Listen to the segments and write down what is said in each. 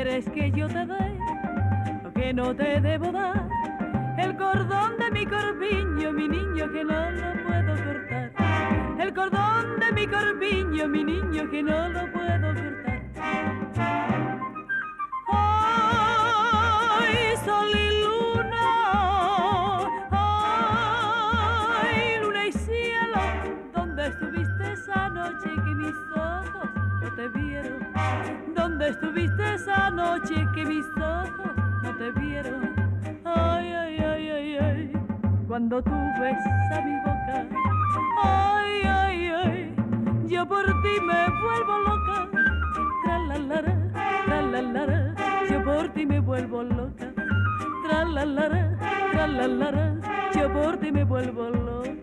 quieres que yo te dé lo que no te debo dar? El cordón de mi corpiño, mi niño, que no lo puedo cortar. El cordón de mi corpiño, mi niño, que no lo puedo cortar. Ay, sol y luna, ay, luna y cielo, ¿dónde estuviste esa noche que mis ojos no te vieron? ¿Dónde estuviste esa noche que mis ojos no te vieron? Ay, ay, ay, ay, ay, cuando tú besas mi boca, ay, ay, ay, yo por ti me vuelvo loca. Tra-la-la-ra, tra-la-la-ra, yo por ti me vuelvo loca. Tra-la-la-ra, tra-la-la-ra, yo por ti me vuelvo loca.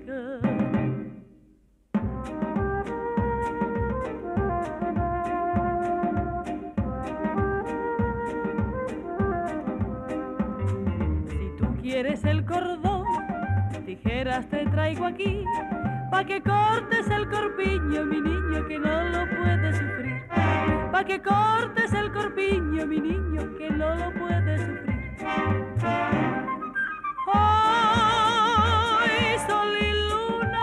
¿Quieres el cordón? Tijeras te traigo aquí, pa' que cortes el corpiño, mi niño, que no lo puede sufrir. Pa' que cortes el corpiño, mi niño, que no lo puede sufrir. Ay, sol y luna,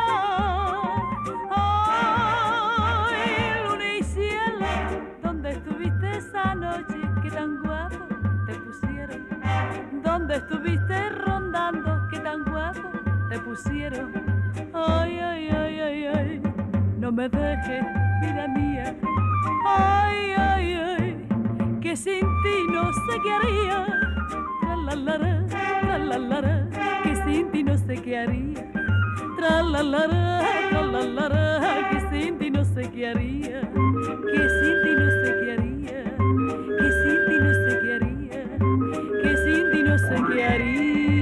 ay, luna y cielo, ¿dónde estuviste esa noche que tan guapo te pusieron? ¿Dónde estuviste rondando que tan guapo te pusieron? Ay, ay, ay, ay, ay, no me dejes, vida mía. Ay, ay, ay, que sin ti no sé qué haría. Tra-la-la-ra, tra-la-la-ra, que sin ti no sé qué haría. Tra-la-la-ra, tra-la-la-ra, que sin ti no sé qué haría. Que sin ti no sé qué haría. Que sin ti no sé qué haría. Que sin ti no sé qué haría.